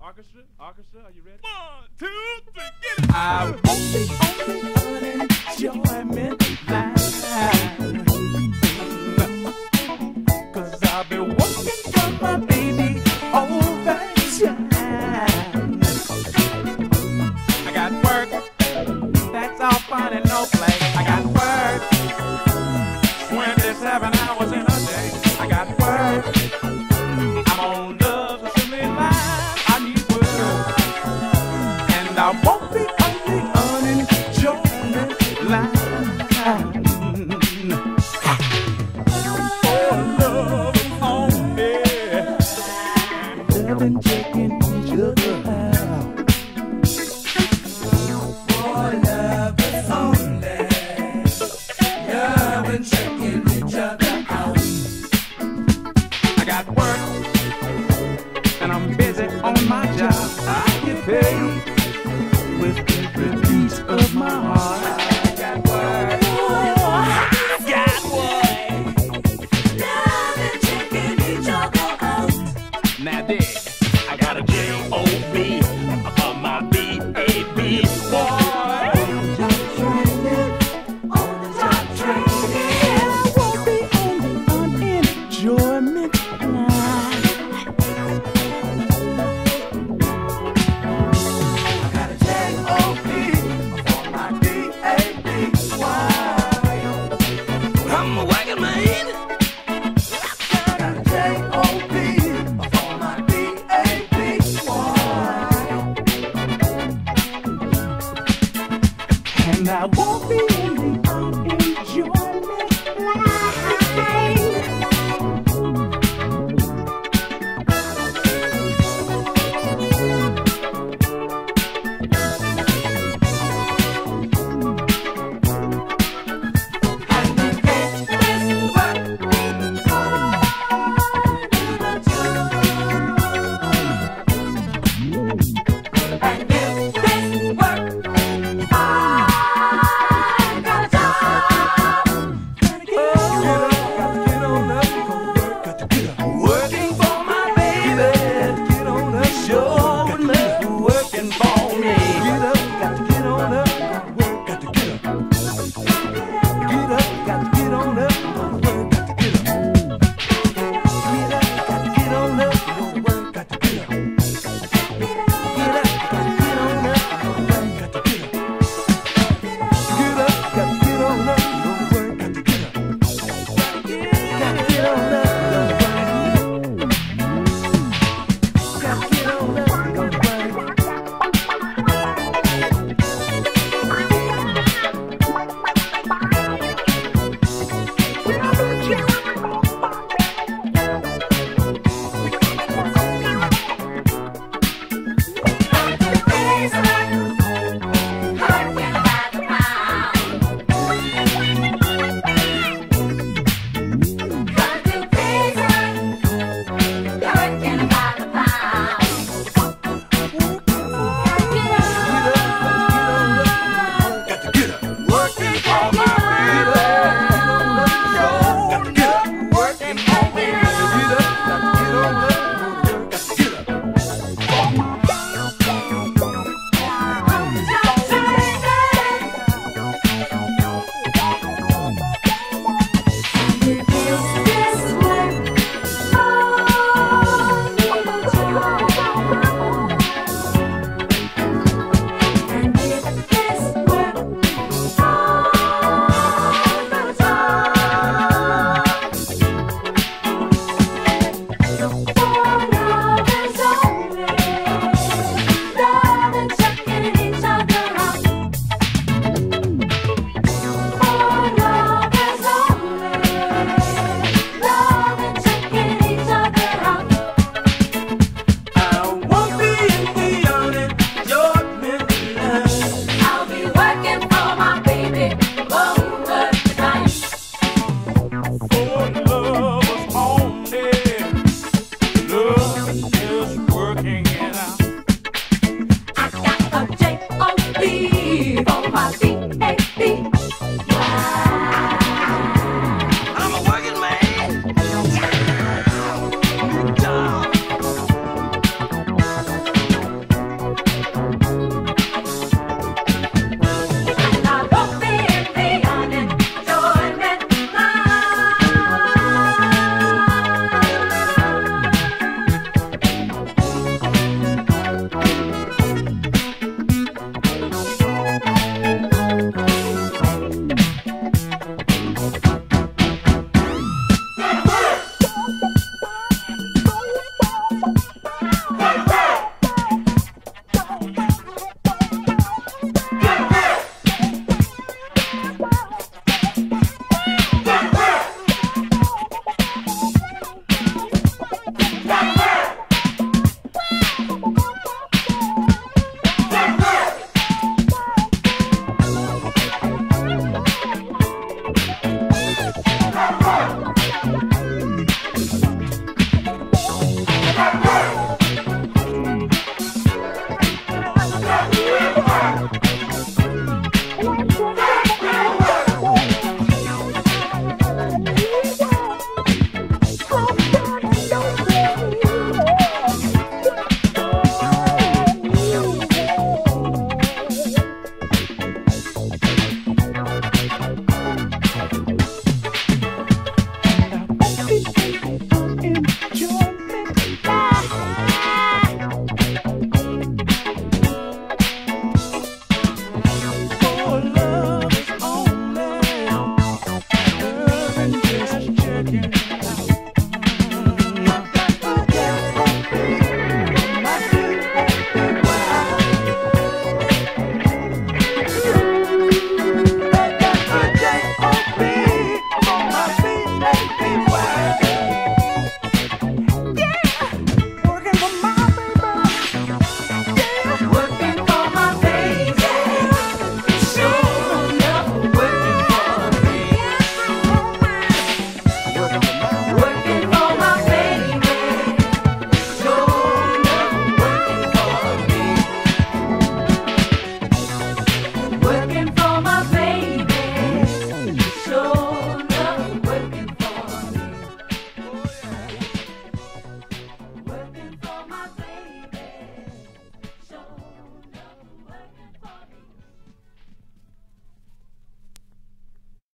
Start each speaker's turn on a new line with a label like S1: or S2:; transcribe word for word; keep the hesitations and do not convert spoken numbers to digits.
S1: Orchestra, orchestra, are you ready?
S2: One, two, three, get it!
S3: I want the only enjoyment life. Cause I've been working for my baby over time. I got work, that's all fun and no play. I got work, twenty-seven hours in a day. I got work, I'm on love's assembly line. I need work, and I won't be on the unenjoyment line. For love only, loving, checking each other out. For love is only, loving, checking each other out. I got work, and I'm busy on my job. I get paid with every beat of my heart. I got work. I got work.
S4: Loving, checking each other out.
S2: Now dig, I got a J O